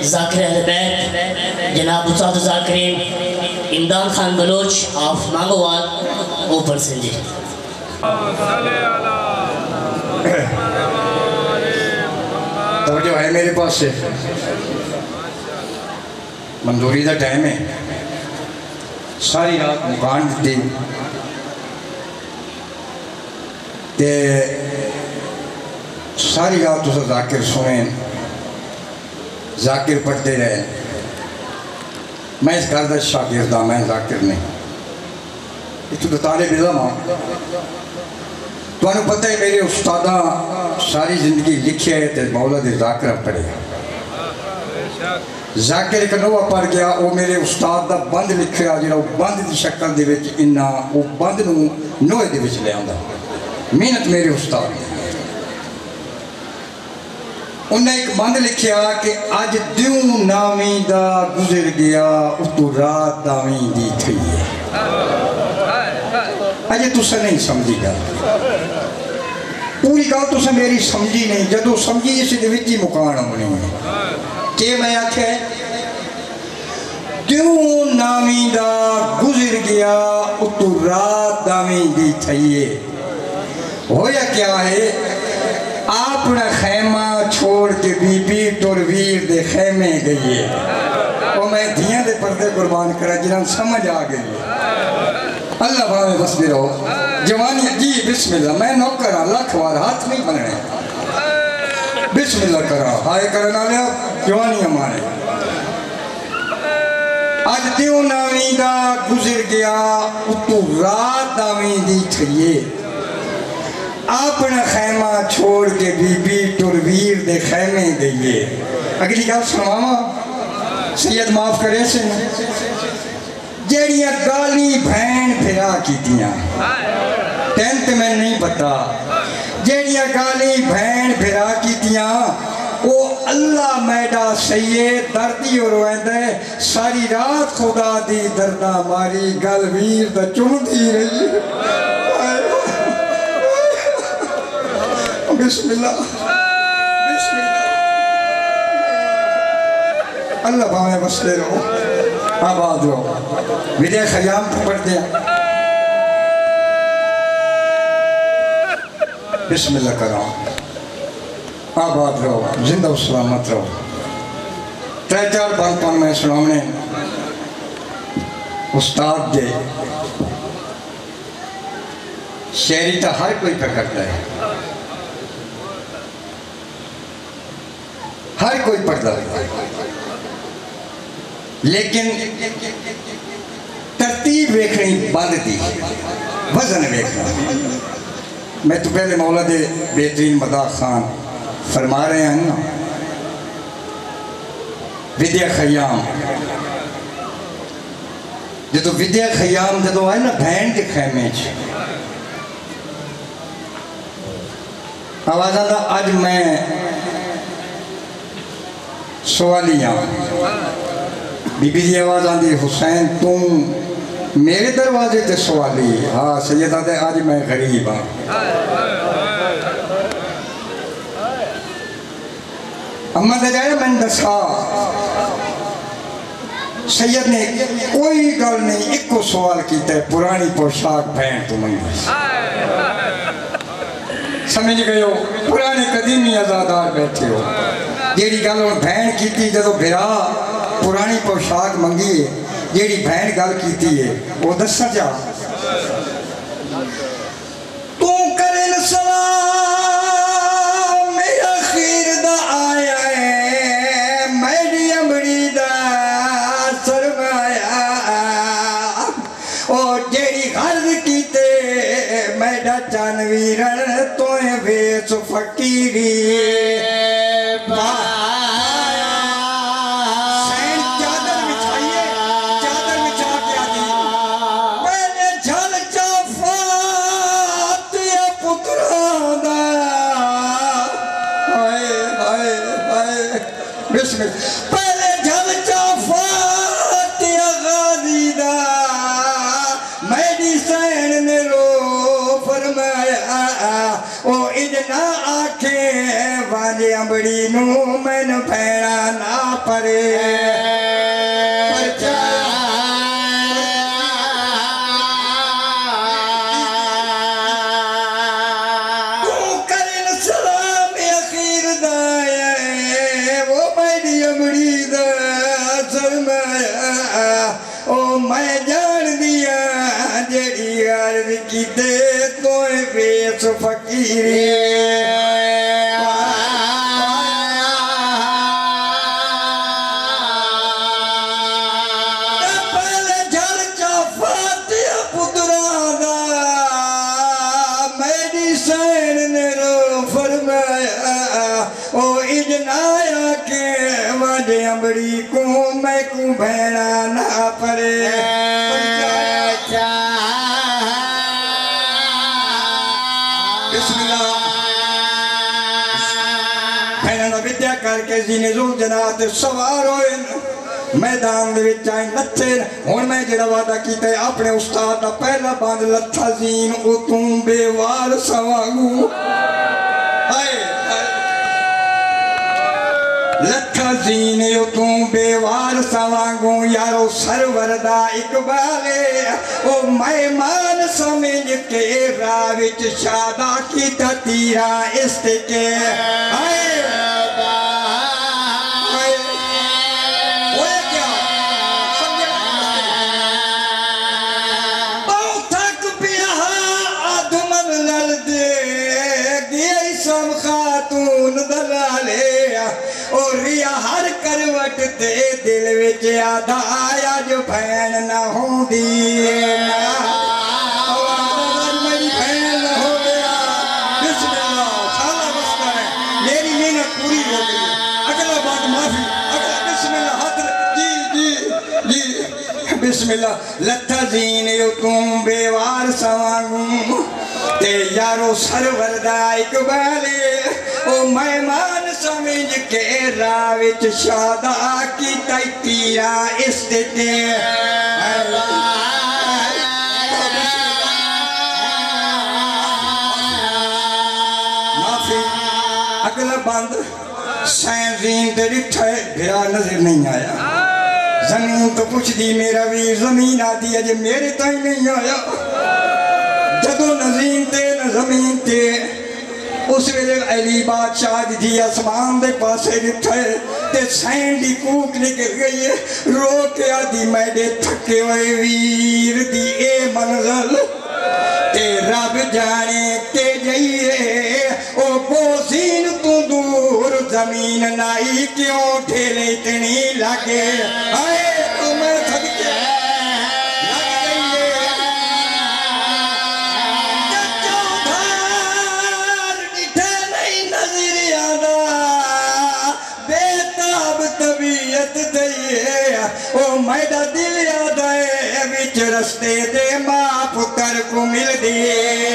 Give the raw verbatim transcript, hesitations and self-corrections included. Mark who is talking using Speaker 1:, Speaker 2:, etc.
Speaker 1: ذاکر اہل بیت جناب استاد ذاکرین امداد خان بلوچ آف مانگوال اوپر سنجی
Speaker 2: توجہ ہے میرے پاس سے منظوری دا ٹائم ہے ساری رات مکان دیتی تے ساری رات اسے ذاکر سنیں ذاکر پڑھتے رہے میں اس گھر دا شاگرد ہوں میں ذاکر نہیں اس تو طالب علم ہوں تو انہوں پتہ ہے میرے استادہ ساری زندگی لکھے ہے تے مولد ذاکرہ پڑھے ذاکر ایک نوہ پڑھ گیا وہ میرے استاد دا بند لکھے آ جڑا وہ بند دی شکل دے وچ انہا وہ بند نو نوے دے وچ لے آندا محنت میرے استاد انہیں ایک بند لکھیا کہ آج دیوں نامی دا گزر گیا اتو رات دامی دی تھی ہے آج تو سے نہیں سمجھی گا پوری گاؤں تو سے میری سمجھی نہیں جدو سمجھی اسی دے وچی مکان ہونی ہے کہ میں آکھے دیوں نامی دا گزر گیا اتو رات دامی دی تھی ہے ہویا کیا ہے اپنا خیمہ چھوڑ کے بی بی تورویر دے خیمے گئی ہے اور میں دھیاں دے پردے قربان کرا جنہاں سمجھ آ گئی اللہ بھاوے بس بھی رہو جوانی جی بسم اللہ میں نوکر ہاں لاکھ وار ہاتھ نہیں بننے بسم اللہ کرا ہائے کرنا لیا جوانی ہمارے آج دیوں نامی دا گزر گیا اتو رات نامی دی چھئیے اپنا خیمہ چھوڑ کے بی بی تورویر دے خیمے گئیے اگلی گل سنواما سید معاف کرے سے جیڑیاں گالی بھین پھرا کی دیاں ٹینٹ میں نہیں پتا جیڑیاں گالی بھین پھرا کی دیاں وہ اللہ میڈا سید دردی اور ویندے ساری رات خدا دی دردہ ماری گل ویر دا چون دی رہی بسم اللہ بسم اللہ اللہ باوے بسلے رہو آباد رہو ویدے خیام پڑھ دیا بسم اللہ کرو آباد رہو زندہ و سلامت رہو ترے چار بان پان میں سنامنے استاد دے شہری تا ہر کوئی پر کرتا ہے ہر کوئی پڑھتا ہے لیکن ترتیب ویکھنی بند دی وزن ویکھنا میں تو پہلے مولا دے بہترین مداح خان فرما رہے ہیں نا ودیا خیام جدو ودیا خیام جدو آئے نا بھین کے خیمے آواز آتا آج میں سوالیاں بی بی دی آواز آن دی حسین تم میرے دروازے تے سوالی ہاں سیدہ دے آج میں غریب ہاں اما دے جائے میں دسا سید نے کوئی گل نہیں ایک کو سوال کیتا ہے پرانی پوشاک بہن تو منگی سمجھ گئے ہو پرانے قدیمی ازادار بیٹھے ہو جیڑی گل اور بہن کیتی جدو بھرا پرانی پوشاک منگی ہے جیڑی بہن گل کیتی ہے وہ دسا جا تو کرن سلام میرا خیر دا آیا ہے میری امڑی دا سرمایا اور جیڑی غرض کیتے میڈا چانویرن تویں ویس فقیری پہلے جھل چافات یا غازی دا میری سین نے رو فرمایا او ادنا آکھے وانجے امبڑی نو میں نو پھیڑا نا پر پرے فقیری پہلے جھر چافاتی پتران دا میری سین نے رو فرمایا او اجنایا کے وجہ امڑی کو میں کو بھیڑا نہ پرے کر کے زینے زول جنات سوار ہوئے میدان دے وچ آئیں لتھے ہن میں جڑا وعدہ کیتا ہے اپنے استاد دا پہلا باندھ لتھا زین او توں بے وار سواگو ہائے لتھا زین او توں بے وار سواگو یارو سرور دا اقبالے او مہمان سمجھ کے راہ وچ شادا کیتا تیرا استکے ہائے اور ریا ہر کروٹ تے دل وچ آدھا آیا جو بھین نہ ہوں دی میری بھین نہ ہو گیا بسم اللہ سالہ بستا ہے میری محنت پوری ہو گئی اگلا بات معافی اگلا بسم اللہ حضر جی جی جی بسم اللہ لتھا زین یو تم بیوار سوانگوں تے یارو سرور دا اقبالے او مہمان سمجھ کے راوچ شادا کی تائی تیرا استتے معافی اگلا بند سین زین دے رٹھائے بھرا نظر نہیں آیا زمین تو پوچھ دی میرا ویر زمین آتی ہے جے میرے تائی نہیں آیا جدو نظیم تے نہ زمین تے اس ویلے علی بادشاہ دی اسمان دے پاسے رٹھے تے سین دی کوک نکل گئی رو کے آدھی میں دے تھکے ہوئے ویر دی اے منزل تے رب جانے کے جائیے او بوزین تو دور زمین نائی کیوں ٹھیلے اتنی لگے آئے تو میں تھک کے او میڈا دل یاد آئے وچ رستے دے ماں پتر کو مل دیئے